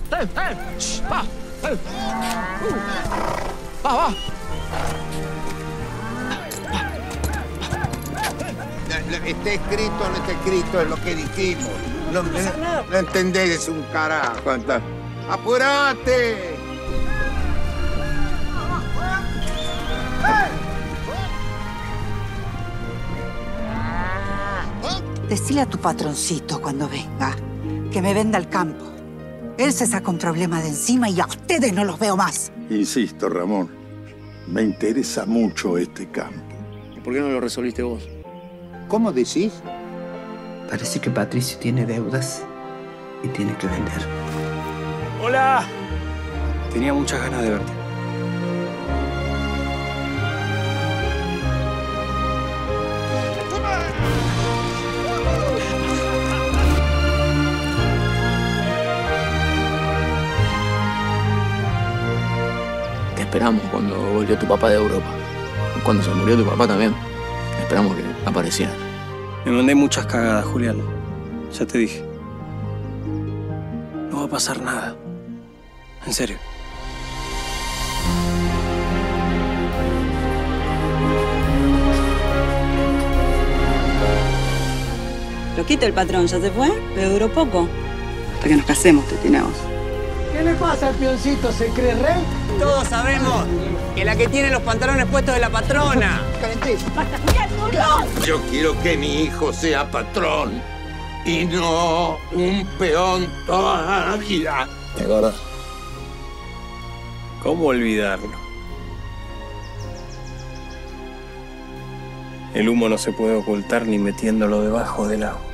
Va. Va. Está escrito o no está escrito, es lo que dijimos. No entendés, es un carajo. ¡Apurate! Decile a tu patroncito cuando venga que me venda el campo. Él se saca un problema de encima y a ustedes no los veo más. Insisto, Ramón, me interesa mucho este campo. ¿Y por qué no lo resolviste vos? ¿Cómo decís? Parece que Patricio tiene deudas y tiene que vender. ¡Hola! Tenía muchas ganas de verte. Te esperamos cuando volvió tu papá de Europa. Cuando se murió tu papá también. Esperamos que apareciera. Me mandé muchas cagadas, Julián. Ya te dije. No va a pasar nada. En serio. Lo quita el patrón, ya se fue, pero duró poco. Hasta que nos casemos, te tiene a vos. ¿Qué le pasa al peoncito? ¿Se cree rey? Todos sabemos que la que tiene los pantalones puestos es la patrona. Yo quiero que mi hijo sea patrón y no un peón toda la vida. ¿Te acuerdas? ¿Cómo olvidarlo? El humo no se puede ocultar ni metiéndolo debajo del agua.